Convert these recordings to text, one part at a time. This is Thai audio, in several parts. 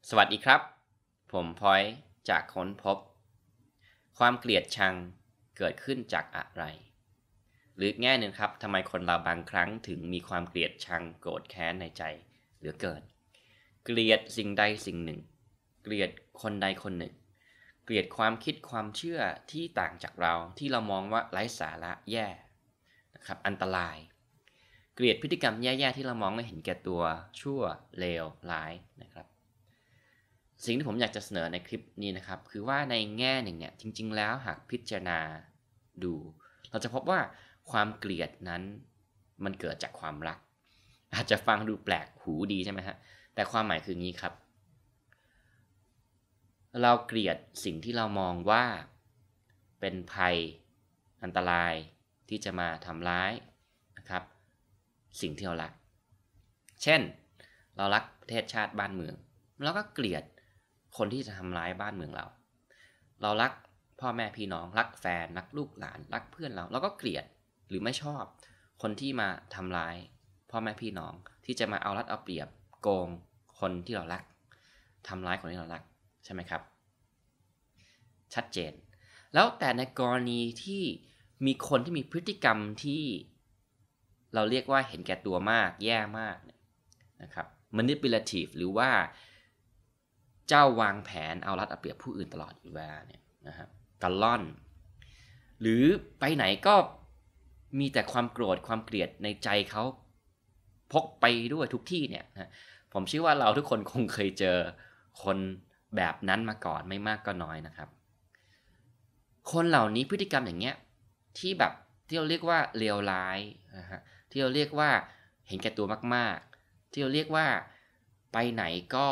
สวัสดีครับผมพอยจากค้นพบความเกลียดชังเกิดขึ้นจากอะไรหรือแง่หนึ่งครับทำไมคนเราบางครั้งถึงมีความเกลียดชังโกรธแค้นในใจเหลือเกินเกลียดสิ่งใดสิ่งหนึ่งเกลียดคนใดคนหนึ่งเกลียดความคิดความเชื่อที่ต่างจากเราที่เรามองว่าไร้สาระแย่นะครับอันตรายเกลียดพฤติกรรมแย่ๆที่เรามองไม่เห็นแก่ตัวชั่วเลวร้ายนะครับสิ่งที่ผมอยากจะเสนอในคลิปนี้นะครับคือว่าในแง่หนึ่งเนี่ยจริงๆแล้วหากพิจารณาดูเราจะพบว่าความเกลียดนั้นมันเกิดจากความรักอาจจะฟังดูแปลกหูดีใช่ไหมฮะแต่ความหมายคืองี้ครับเราเกลียดสิ่งที่เรามองว่าเป็นภัยอันตรายที่จะมาทำร้ายนะครับสิ่งที่เรารักเช่นเรารักประเทศชาติบ้านเมืองเราก็เกลียดคนที่จะทำร้ายบ้านเมืองเรารักพ่อแม่พี่น้องรักแฟนรักลูกหลานรักเพื่อนเราก็เกลียดหรือไม่ชอบคนที่มาทำร้ายพ่อแม่พี่น้องที่จะมาเอารัดเอาเปรียบโกงคนที่เรารักทำร้ายคนที่เรารักใช่ไหมครับชัดเจนแล้วแต่ในกรณีที่มีคนที่มีพฤติกรรมที่เราเรียกว่าเห็นแก่ตัวมากแย่มากนะครับ manipulative หรือว่าเจ้าวางแผนเอารัดเอาเปรียบผู้อื่นตลอดเวลาเนี่ยนะครับกะล่อนหรือไปไหนก็มีแต่ความโกรธความเกลียดในใจเขาพกไปด้วยทุกที่เนี่ยนะผมเชื่อว่าเราทุกคนคงเคยเจอคนแบบนั้นมาก่อนไม่มากก็น้อยนะครับคนเหล่านี้พฤติกรรมอย่างเงี้ยที่แบบที่เราเรียกว่าเลวร้ายนะฮะที่เราเรียกว่าเห็นแก่ตัวมากๆที่เราเรียกว่าไปไหนก็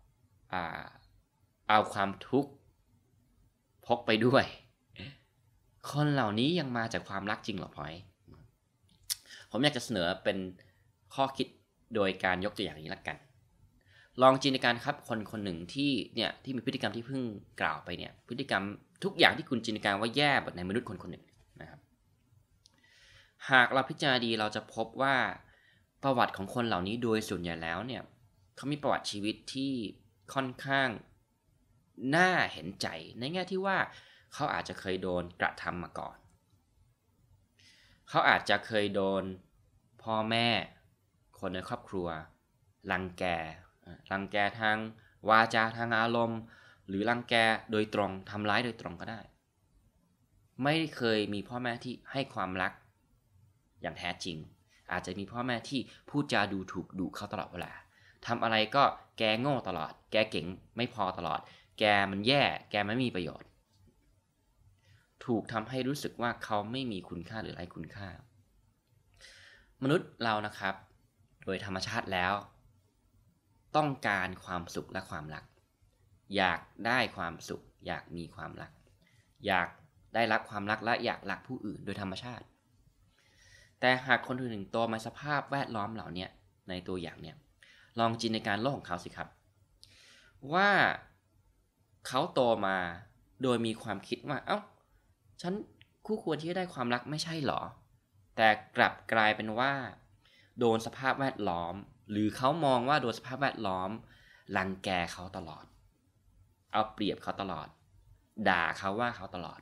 เอาความทุกข์พกไปด้วยคนเหล่านี้ยังมาจากความรักจริงหรอพอยผมอยากจะเสนอเป็นข้อคิดโดยการยกตัวอย่างนี้ละกันลองจินตนาการครับคนคนหนึ่งที่มีพฤติกรรมที่เพิ่งกล่าวไปเนี่ยพฤติกรรมทุกอย่างที่คุณจินตนาการว่าแย่แบบในมนุษย์คนคนหนึ่งนะครับหากเราพิจารณาดีเราจะพบว่าประวัติของคนเหล่านี้โดยส่วนใหญ่แล้วเนี่ยเขามีประวัติชีวิตที่ค่อนข้างน่าเห็นใจในแง่ที่ว่าเขาอาจจะเคยโดนกระทำมาก่อนเขาอาจจะเคยโดนพ่อแม่คนในครอบครัวรังแกทางวาจาทางอารมณ์หรือรังแกโดยตรงทำร้ายโดยตรงก็ได้ไม่เคยมีพ่อแม่ที่ให้ความรักอย่างแท้จริงอาจจะมีพ่อแม่ที่พูดจาดูถูกดุเขาตลอดเวลาทำอะไรก็แกโง่ตลอดแกเก่งไม่พอตลอดแกมันแย่แกไม่มีประโยชน์ถูกทำให้รู้สึกว่าเขาไม่มีคุณค่าหรือไร้คุณค่ามนุษย์เรานะครับโดยธรรมชาติแล้วต้องการความสุขและความรักอยากได้ความสุขอยากมีความรักอยากได้รับความรักและอยากรักผู้อื่นโดยธรรมชาติแต่หากคนหนึ่งโตมาสภาพแวดล้อมเหล่านี้ในตัวอย่างเนี่ยลองจินตนาการโลกของเขาสิครับว่าเขาโตมาโดยมีความคิดว่าฉันคู่ควรที่จะได้ความรักไม่ใช่หรอแต่กลับกลายเป็นว่าโดนสภาพแวดล้อมหรือเขามองว่าโดนสภาพแวดล้อมรังแกเขาตลอดเอาเปรียบเขาตลอดด่าเขาว่าเขาตลอด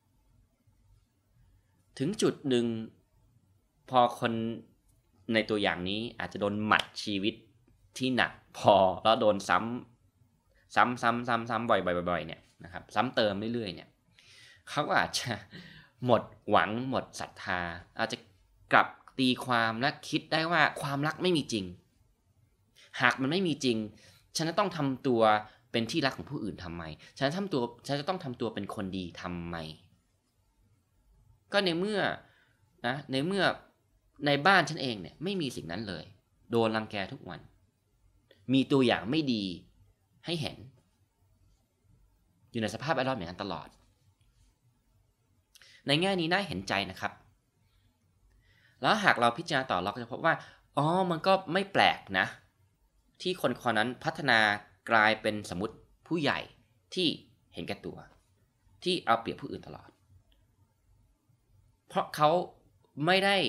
ถึงจุดหนึ่งพอคนในตัวอย่างนี้อาจจะโดนหมัดชีวิตที่หนักพอแล้วโดนซ้ำบ่อยเนี่ยนะครับซ้ำเติมเรื่อยๆเนี่ยเขาก็อาจจะหมดหวังหมดศรัทธาอาจจะกลับตีความและคิดได้ว่าความรักไม่มีจริงหากมันไม่มีจริงฉันจะต้องทำตัวเป็นที่รักของผู้อื่นทำไมฉันจะต้องทำตัวเป็นคนดีทำไมก็ในเมื่อในบ้านฉันเองเนี่ยไม่มีสิ่งนั้นเลยโดนรังแกทุกวันมีตัวอย่างไม่ดีให้เห็นอยู่ในสภาพแวดล้อมอย่างนั้นตลอดในแง่นี้น่าเห็นใจนะครับแล้วหากเราพิจารณาต่อเราก็จะพบว่ามันก็ไม่แปลกนะที่คนคนนั้นพัฒนากลายเป็นสมมุติผู้ใหญ่ที่เห็นแก่ตัวที่เอาเปรียบผู้อื่นตลอดเพราะเขาไม่ได้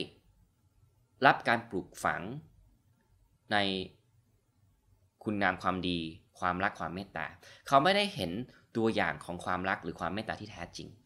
รับการปลูกฝังในคุณงามความดีความรักความเมตตาเขาไม่ได้เห็นตัวอย่างของความรักหรือความเมตตาที่แท้จริง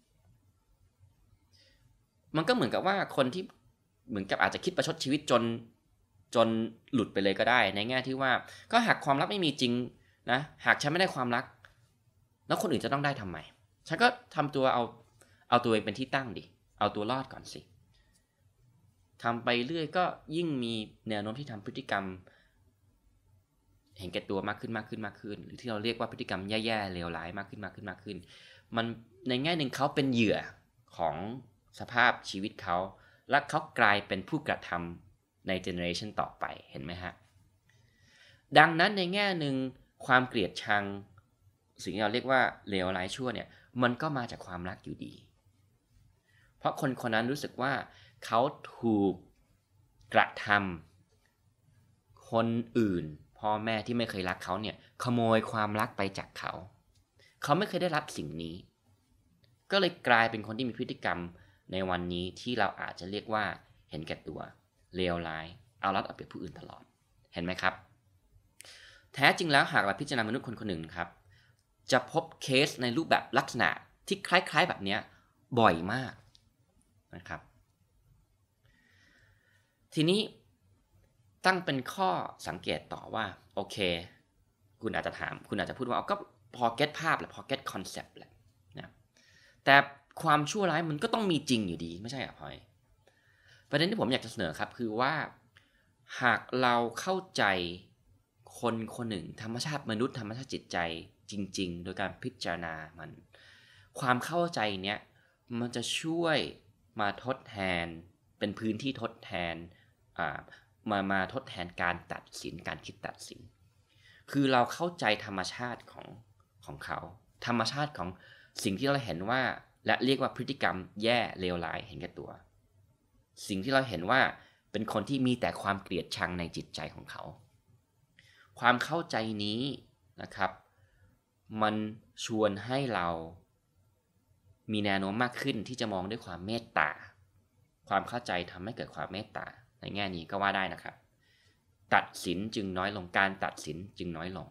มันก็เหมือนกับว่าคนที่เหมือนกับอาจจะคิดประชดชีวิตจนหลุดไปเลยก็ได้ในแง่ที่ว่าก็หากความรักไม่มีจริงนะหากฉันไม่ได้ความรักแล้วคนอื่นจะต้องได้ทำไมฉันก็ทำตัวเอาตัวเองเป็นที่ตั้งดิเอาตัวรอดก่อนสิทำไปเรื่อยก็ยิ่งมีแนวโน้มที่ทำพฤติกรรมเห็นแก่ตัวมากขึ้นหรือที่เราเรียกว่าพฤติกรรมแย่ๆเลวร้ายมากขึ้นมันในแง่หนึ่งเขาเป็นเหยื่อของสภาพชีวิตเขาและเขากลายเป็นผู้กระทำในเจเนอเรชันต่อไปเห็นไหมฮะดังนั้นในแง่หนึ่งความเกลียดชังสิ่งที่เราเรียกว่าเลวร้ายชั่วเนี่ยมันก็มาจากความรักอยู่ดีเพราะคนคนนั้นรู้สึกว่าเขาถูกกระทำคนอื่นพ่อแม่ที่ไม่เคยรักเขาเนี่ยขโมยความรักไปจากเขาไม่เคยได้รับสิ่งนี้ก็เลยกลายเป็นคนที่มีพฤติกรรมในวันนี้ที่เราอาจจะเรียกว่าเห็นแก่ตัวเลวร้ายเอารัดเอาเปรียบผู้อื่นตลอดเห็นไหมครับแท้จริงแล้วหากเราพิจารณามนุษย์คนหนึ่งครับจะพบเคสในรูปแบบลักษณะที่คล้ายๆแบบนี้บ่อยมากนะครับทีนี้ตั้งเป็นข้อสังเกตต่อว่าโอเคคุณอาจจะพูดว่าก็พอเก็ตภาพแหละพอเก็ตคอนเซปต์แหละนะแต่ความชั่วร้ายมันก็ต้องมีจริงอยู่ดีไม่ใช่หรอพลอยประเด็นที่ผมอยากจะเสนอครับคือว่าหากเราเข้าใจคนคนหนึ่งธรรมชาติมนุษย์ธรรมชาติจิตใจจริงๆโดยการพิจารณามันความเข้าใจเนี้ยมันจะช่วยมาทดแทนเป็นพื้นที่ทดแทนมาทดแทนการตัดสินการคิดตัดสินคือเราเข้าใจธรรมชาติของเขาธรรมชาติของสิ่งที่เราเห็นว่าและเรียกว่าพฤติกรรมแย่เลวร้ายเห็นแก่ตัวสิ่งที่เราเห็นว่าเป็นคนที่มีแต่ความเกลียดชังในจิตใจของเขาความเข้าใจนี้นะครับมันชวนให้เรามีแนวโน้มมากขึ้นที่จะมองด้วยความเมตตาความเข้าใจทำให้เกิดความเมตตาในแง่นี้ก็ว่าได้นะครับตัดสินจึงน้อยลงการตัดสินจึงน้อยลง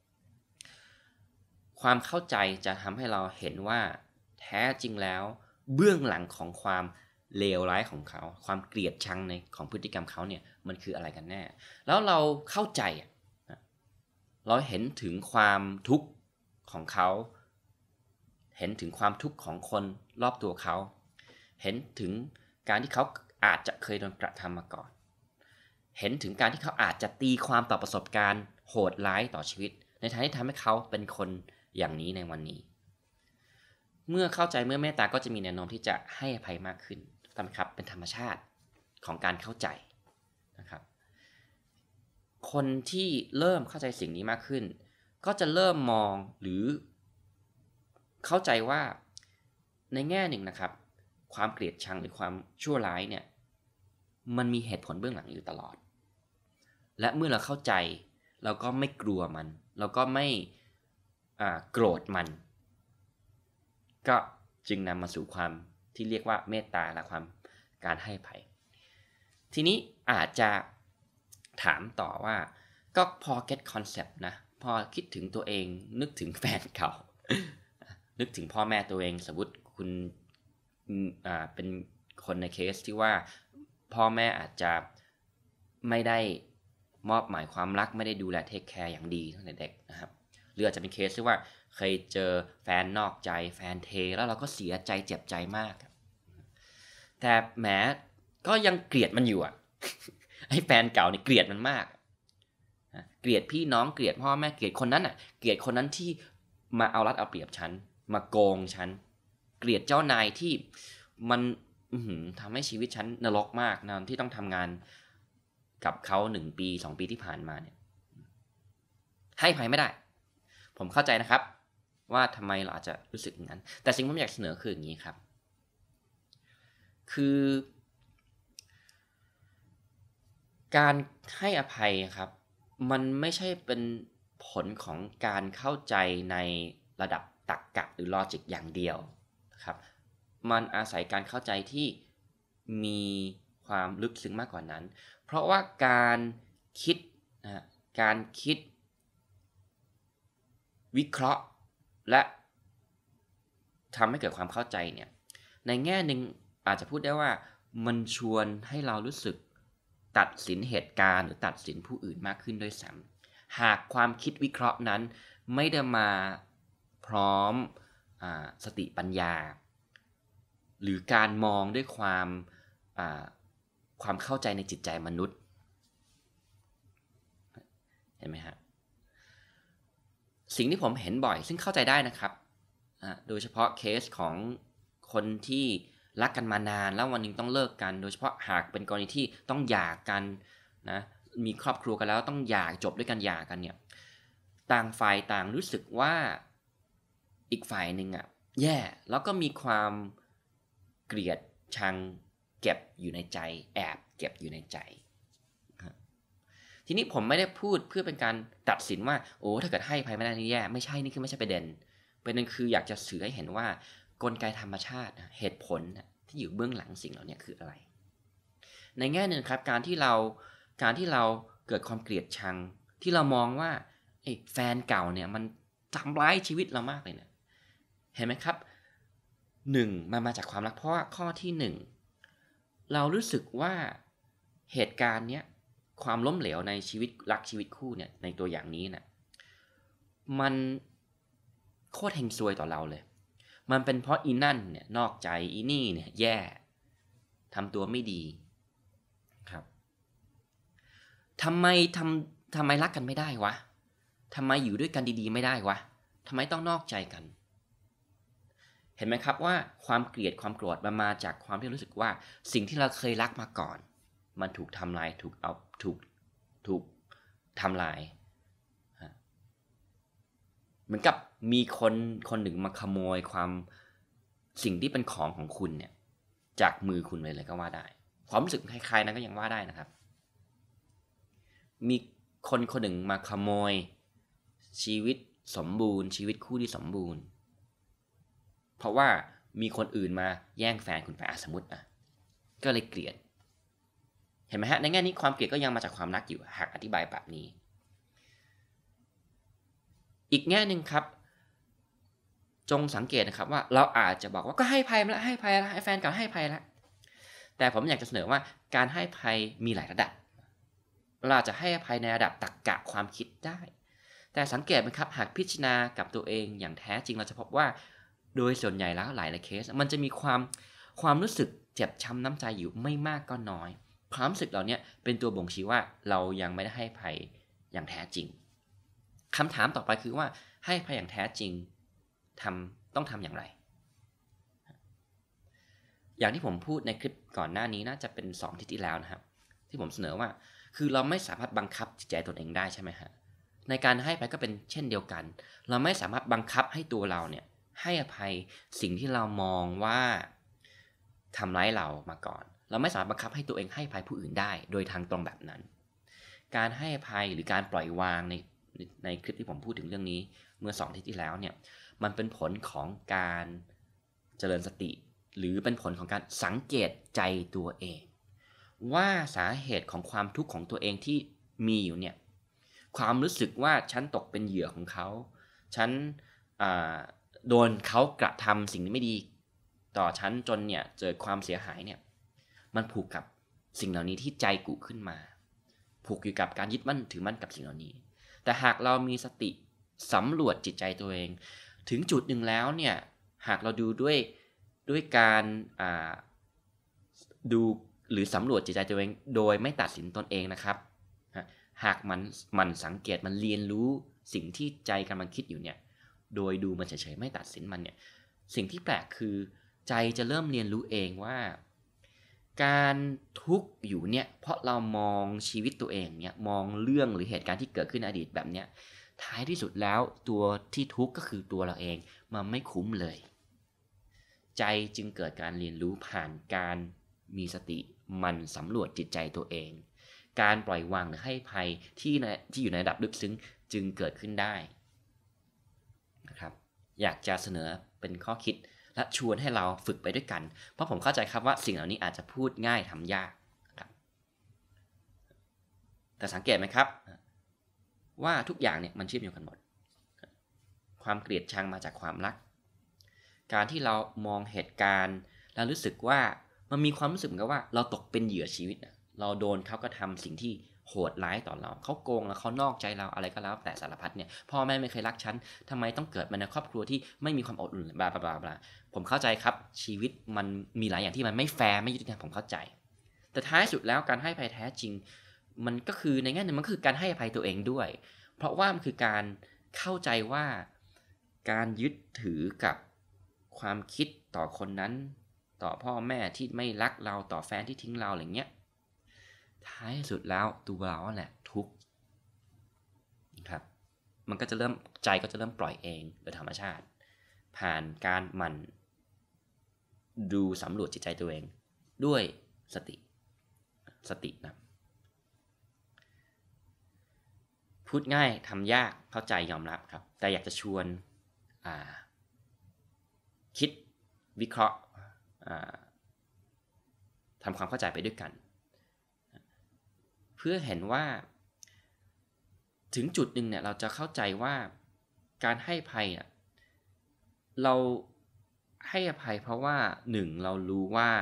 ความเข้าใจจะทำให้เราเห็นว่าแท้จริงแล้วเบื้องหลังของความเลวร้ายของเขาความเกลียดชังในของพฤติกรรมเขาเนี่ยมันคืออะไรกันแน่แล้วเราเข้าใจเราเห็นถึงความทุกข์ของเขาเห็นถึงความทุกข์ของคนรอบตัวเขาเห็นถึงการที่เขาอาจจะเคยโดนกระทำมาก่อนเห็นถึงการที่เขาอาจจะตีความต่อประสบการณ์โหดร้ายต่อชีวิตในทางที่ทำให้เขาเป็นคนอย่างนี้ในวันนี้เมื่อเข้าใจเมื่อเมตตาก็จะมีแนวโน้มที่จะให้อภัยมากขึ้นครับเป็นธรรมชาติของการเข้าใจนะครับคนที่เริ่มเข้าใจสิ่งนี้มากขึ้นก็จะเริ่มมองหรือเข้าใจว่าในแง่หนึ่งนะครับความเกลียดชังหรือความชั่วร้ายเนี่ยมันมีเหตุผลเบื้องหลังอยู่ตลอดและเมื่อเราเข้าใจเราก็ไม่กลัวมันเราก็ไม่โกรธมันก็จึงนำมาสู่ความที่เรียกว่าเมตตาและความการให้อภัยทีนี้อาจจะถามต่อว่าก็พอ get concept นะพอคิดถึงตัวเองนึกถึงแฟนเก่า นึกถึงพ่อแม่ตัวเองสมมติคุณเป็นคนในเคสที่ว่าพ่อแม่อาจจะไม่ได้มอบหมายความรักไม่ได้ดูแลเทคแคร์อย่างดีตั้งแต่เด็กนะครับหรืออาจจะเป็นเคสที่ว่าเคยเจอแฟนนอกใจแฟนเทแล้วเราก็เสียใจเจ็บใจมากแต่แหมก็ยังเกลียดมันอยู่ไอ้แฟนเก่านี่เกลียดมันมากเกลียดพี่น้องเกลียดพ่อแม่เกลียดคนนั้นเกลียดคนนั้นที่มาเอารัดเอาเปรียบฉันมาโกงฉันเกลียดเจ้านายที่มันทำให้ชีวิตฉันนรกมากนะที่ต้องทำงานกับเขา1 ปี 2 ปีที่ผ่านมาเนี่ยให้อภัยไม่ได้ผมเข้าใจนะครับว่าทำไมเราอาจจะรู้สึกอย่างนั้นแต่สิ่งที่ผมอยากเสนอคืออย่างนี้ครับคือการให้อภัยครับมันไม่ใช่เป็นผลของการเข้าใจในระดับตรรกะหรือลอจิกอย่างเดียวครับมันอาศัยการเข้าใจที่มีความลึกซึ้งมากกว่านั้นเพราะว่าการคิดวิเคราะห์และทำให้เกิดความเข้าใจเนี่ยในแง่หนึ่งอาจจะพูดได้ว่ามันชวนให้เรารู้สึกตัดสินเหตุการณ์หรือตัดสินผู้อื่นมากขึ้นด้วยซ้ำหากความคิดวิเคราะห์นั้นไม่ได้มาพร้อมสติปัญญาหรือการมองด้วยความเข้าใจในจิตใจมนุษย์เห็นไหมฮะสิ่งที่ผมเห็นบ่อยซึ่งเข้าใจได้นะครับโดยเฉพาะเคสของคนที่รักกันมานานแล้ววันนึงต้องเลิกกันโดยเฉพาะหากเป็นกรณีที่ต้องหย่ากันนะมีครอบครัวกันแล้วต้องหย่าจบด้วยกันหย่ากันเนี่ยต่างฝ่ายต่างรู้สึกว่าอีกฝ่ายหนึ่งแย่แล้วก็มีความเกลียดชังเก็บอยู่ในใจแอบเก็บอยู่ในใจทีนี้ผมไม่ได้พูดเพื่อเป็นการตัดสินว่าโอ้ถ้าเกิดให้อภัยไม่ได้นี่แย่ไม่ใช่นี่คือไม่ใช่ประเด็นคืออยากจะสื่อให้เห็นว่ากลไกธรรมชาติเหตุผลที่อยู่เบื้องหลังสิ่งเหล่านี้คืออะไรในแง่หนึ่งครับการที่เราเกิดความเกลียดชังที่เรามองว่าแฟนเก่าเนี่ยมันทำร้ายชีวิตเรามากเลยเนี่ยเห็นไหมครับ1มันมาจากความรักเพราะว่าข้อที่1เรารู้สึกว่าเหตุการณ์เนี้ยความล้มเหลวในชีวิตรักชีวิตคู่เนี่ยในตัวอย่างนี้นะมันโคตรเฮงซวยต่อเราเลยมันเป็นเพราะอีนั่นเนี่ยนอกใจอีนี่เนี่ยแย่ทำตัวไม่ดีครับทำไมรักกันไม่ได้วะทำไมอยู่ด้วยกันดีๆไม่ได้วะทำไมต้องนอกใจกันเห็นไหมครับว่าความเกลียดความโกรธมันมาจากความที่รู้สึกว่าสิ่งที่เราเคยรักมาก่อนมันถูกทำลายถูกทำลายเหมือนกับมีคนหนึ่งมาขโมยสิ่งที่เป็นของคุณเนี่ยจากมือคุณเลยก็ว่าได้ความรู้สึกคล้ายๆนั้นก็ยังว่าได้นะครับมีคนหนึ่งมาขโมยชีวิตสมบูรณ์ชีวิตคู่ที่สมบูรณ์เพราะว่ามีคนอื่นมาแย่งแฟนคุณไปสมมติก็เลยเกลียดเห็นไหมฮะในแง่นี้ความเกลียดก็ยังมาจากความรักอยู่หากอธิบายแบบนี้อีกแง่นึงครับจงสังเกตนะครับว่าเราอาจจะบอกว่าก็ให้ภัยแล้วให้แฟนเก่าให้ภัยแล้วแต่ผมอยากจะเสนอว่าการให้ภัยมีหลายระดับเราจะให้อภัยในระดับตรรกะความคิดได้แต่สังเกตไหมครับหากพิจารณากับตัวเองอย่างแท้จริงเราจะพบว่าโดยส่วนใหญ่แล้วหลายเคสมันจะมีความรู้สึกเจ็บช้ำน้ำใจอยู่ไม่มากก็น้อยความรู้สึกเหล่านี้เป็นตัวบ่งชี้ว่าเรายังไม่ได้ให้อภัยอย่างแท้จริงคำถามต่อไปคือว่าให้อภัยอย่างแท้จริงต้องทำอย่างไรอย่างที่ผมพูดในคลิปก่อนหน้านี้น่าจะเป็น2 อาทิตย์ที่แล้วนะครับที่ผมเสนอว่าคือเราไม่สามารถบังคับจิตใจตนเองได้ใช่ไหมฮะในการให้อภัยก็เป็นเช่นเดียวกันเราไม่สามารถบังคับให้ตัวเราเนี่ยให้อภัยสิ่งที่เรามองว่าทำร้ายเรามาก่อนเราไม่สามารถบังคับให้ตัวเองให้อภัยผู้อื่นได้โดยทางตรงแบบนั้นการให้อภัยหรือการปล่อยวางในคลิปที่ผมพูดถึงเรื่องนี้เมื่อ2 อาทิตย์ที่แล้วเนี่ยมันเป็นผลของการเจริญสติหรือเป็นผลของการสังเกตใจตัวเองว่าสาเหตุของความทุกข์ของตัวเองที่มีอยู่เนี่ยความรู้สึกว่าฉันตกเป็นเหยื่อของเขาฉันโดนเขากระทำสิ่งที่ไม่ดีต่อฉันจนเนี่ยเจอความเสียหายเนี่ยมันผูกกับสิ่งเหล่านี้ที่ใจกุขึ้นมาผูกอยู่กับการยึดมั่นถือมั่นกับสิ่งเหล่านี้แต่หากเรามีสติสำรวจจิตใจตัวเองถึงจุดหนึ่งแล้วเนี่ยหากเราดูด้วยการดูหรือสำรวจจิตใจตัวเองโดยไม่ตัดสินตนเองนะครับหากมันสังเกตมันเรียนรู้สิ่งที่ใจกำลังคิดอยู่เนี่ยโดยดูมันเฉยๆไม่ตัดสินมันเนี่ยสิ่งที่แปลกคือใจจะเริ่มเรียนรู้เองว่าการทุกข์อยู่เนี่ยเพราะเรามองชีวิตตัวเองเนี่ยมองเรื่องหรือเหตุการณ์ที่เกิดขึ้นในอดีตแบบเนี้ยท้ายที่สุดแล้วตัวที่ทุกข์ก็คือตัวเราเองมันไม่คุ้มเลยใจจึงเกิดการเรียนรู้ผ่านการมีสติมันสำรวจจิตใจตัวเองการปล่อยวางหรือให้อภัยที่อยู่ในระดับลึกซึ้งจึงเกิดขึ้นได้นะครับอยากจะเสนอเป็นข้อคิดและชวนให้เราฝึกไปด้วยกันเพราะผมเข้าใจครับว่าสิ่งเหล่านี้อาจจะพูดง่ายทำยากครับแต่สังเกตไหมครับว่าทุกอย่างเนี่ยมันเชื่อมโยงกันหมดความเกลียดชังมาจากความรักการที่เรามองเหตุการณ์แล้วรู้สึกว่ามันมีความรู้สึกเหมือนกับว่าเราตกเป็นเหยื่อชีวิตเราโดนเขากระทำสิ่งที่โหดร้ายต่อเราเขาโกงแล้วเขานอกใจเราอะไรก็แล้วแต่สารพัดเนี่ยพ่อแม่ไม่เคยรักฉันทำไมต้องเกิดมาในครอบครัวที่ไม่มีความอบอุ่นบลาบลาบลาผมเข้าใจครับชีวิตมันมีหลายอย่างที่มันไม่แฟร์ไม่ยุติธรรมผมเข้าใจแต่ท้ายสุดแล้วการให้อภัยแท้จริงมันก็คือในแง่นึงมันคือการให้อภัยตัวเองด้วยเพราะว่ามันคือการเข้าใจว่าการยึดถือกับความคิดต่อคนนั้นต่อพ่อแม่ที่ไม่รักเราต่อแฟนที่ทิ้งเราอะไรเงี้ยท้ายสุดแล้วตัวเราแหละทุกข์ครับมันก็จะเริ่มใจก็จะเริ่มปล่อยเองโดยธรรมชาติผ่านการหมั่นดูสำรวจจิตใจตัวเองด้วยสตินะพูดง่ายทำยากเข้าใจยอมรับครับแต่อยากจะชวนคิดวิเคราะห์ทำความเข้าใจไปด้วยกันเพื่อเห็นว่าถึงจุดหนึ่งเนี่ยเราจะเข้าใจว่าการให้อภัยเราให้อภัยเพราะว่าหนึ่งเรารู้ว่า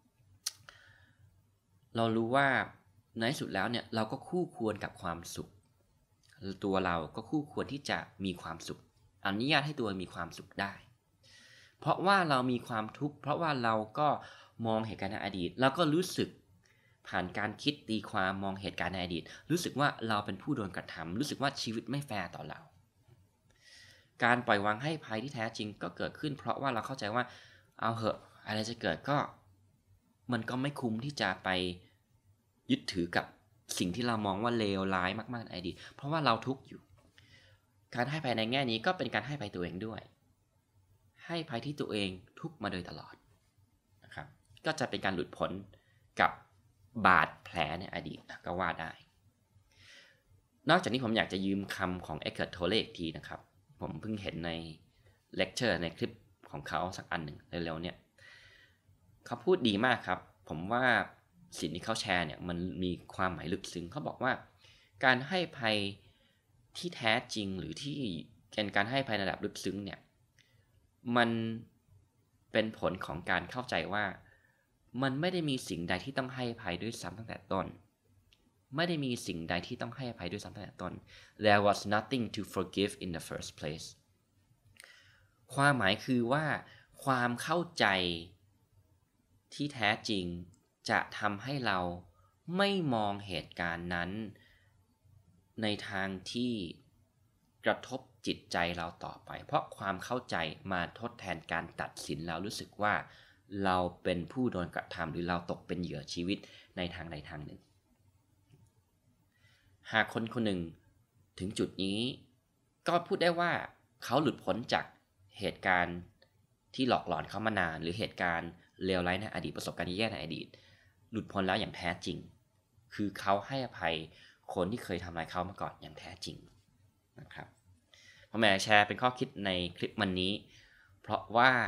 ในที่สุดแล้วเนี่ยเราก็คู่ควรกับความสุขตัวเราก็คู่ควรที่จะมีความสุขอนุญาตให้ตัวมีความสุขได้เพราะว่าเรามีความทุกข์เพราะว่าเราก็มองเหตุการณ์ในอดีตแล้วก็รู้สึกผ่านการคิดตีความมองเหตุการณ์ในอดีตรู้สึกว่าเราเป็นผู้โดนกระทำรู้สึกว่าชีวิตไม่แฟร์ต่อเราการปล่อยวางให้อภัยที่แท้จริงก็เกิดขึ้นเพราะว่าเราเข้าใจว่าเอาเหอะอะไรจะเกิดก็มันก็ไม่คุ้มที่จะไปยึดถือกับสิ่งที่เรามองว่าเลวร้ายมากๆในอดีตเพราะว่าเราทุกข์อยู่การให้อภัยในแง่นี้ก็เป็นการให้อภัยตัวเองด้วยให้อภัยที่ตัวเองทุกข์มาโดยตลอดนะครับก็จะเป็นการหลุดพ้นกับบาดแผลในอดีตก็ว่าได้นอกจากนี้ผมอยากจะยืมคำของเอ็กเคิร์ต โทเลอีกทีนะครับผมเพิ่งเห็นในเลคเชอร์ในคลิปของเขาสักอันหนึ่งเร็วๆเนี่ยเขาพูดดีมากครับผมว่าสิ่งที่เขาแชร์เนี่ยมันมีความหมายลึกซึ้งเขาบอกว่าการให้อภัยที่แท้จริงหรือที่เป็นการให้อภัยในระดับลึกซึ้งเนี่ยมันเป็นผลของการเข้าใจว่ามันไม่ได้มีสิ่งใดที่ต้องให้อภัยด้วยซ้ำตั้งแต่ต้นไม่ได้มีสิ่งใดที่ต้องให้อภัยด้วยซ้ำตั้งแต่ต้น There was nothing to forgive in the first place ความหมายคือว่าความเข้าใจที่แท้จริงจะทำให้เราไม่มองเหตุการณ์นั้นในทางที่กระทบจิตใจเราต่อไปเพราะความเข้าใจมาทดแทนการตัดสินเรารู้สึกว่าเราเป็นผู้โดนกระทำหรือเราตกเป็นเหยื่อชีวิตในทางใดทางหนึ่งหากคนคนหนึ่งถึงจุดนี้ก็พูดได้ว่าเขาหลุดพ้นจากเหตุการณ์ที่หลอกหลอนเขามานานหรือเหตุการณ์เลวร้ายในอดีตประสบการณ์แย่ในอดีตหลุดพ้นแล้วอย่างแท้จริงคือเขาให้อภัยคนที่เคยทำร้ายเขามาก่อนอย่างแท้จริงนะครับผมอยากแชร์เป็นข้อคิดในคลิปวันนี้เพราะ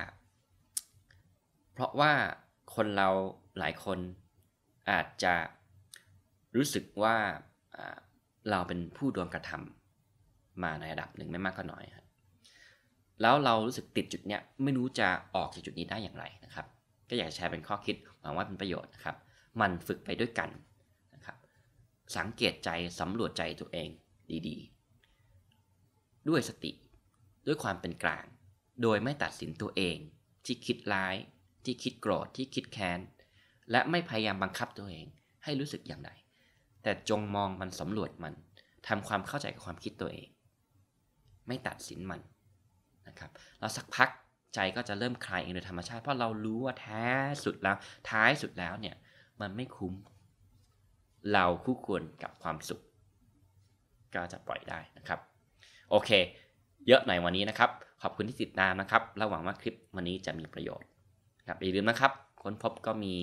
ว่าคนเราหลายคนอาจจะรู้สึกว่าเราเป็นผู้โดนกระทำมาในระดับหนึ่งไม่มากก็น้อยครับแล้วเรารู้สึกติดจุดเนี้ยไม่รู้จะออกจากจุดนี้ได้อย่างไรนะครับก็อยากแชร์เป็นข้อคิดหวังว่าเป็นประโยชน์นะครับมันฝึกไปด้วยกันนะครับสังเกตใจสำรวจใจตัวเองดีๆด้วยสติด้วยความเป็นกลางโดยไม่ตัดสินตัวเองที่คิดร้ายที่คิดโกรธที่คิดแค้นและไม่พยายามบังคับตัวเองให้รู้สึกอย่างไรแต่จงมองมันสำรวจมันทำความเข้าใจกับความคิดตัวเองไม่ตัดสินมันนะครับแล้วสักพักใจก็จะเริ่มคลายเองโดยธรรมชาติเพราะเรารู้ว่าท้ายสุดแล้วเนี่ยมันไม่คุ้มเราคู่ควรกับความสุขก็จะปล่อยได้นะครับโอเคเยอะหน่อยวันนี้นะครับขอบคุณที่ติดตามนะครับและหวังว่าคลิปวันนี้จะมีประโยชน์ครับอย่าลืมนะครับค้นพบก็มี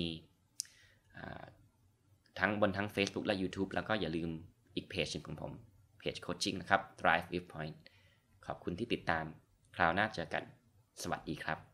ทั้ง Facebook และ YouTube แล้วก็อย่าลืมอีกเพจนึงของผมเพจโคชชิ่งนะครับ Thrive with Point ขอบคุณที่ติดตามคราวหน้าเจอกันสวัสดีครับ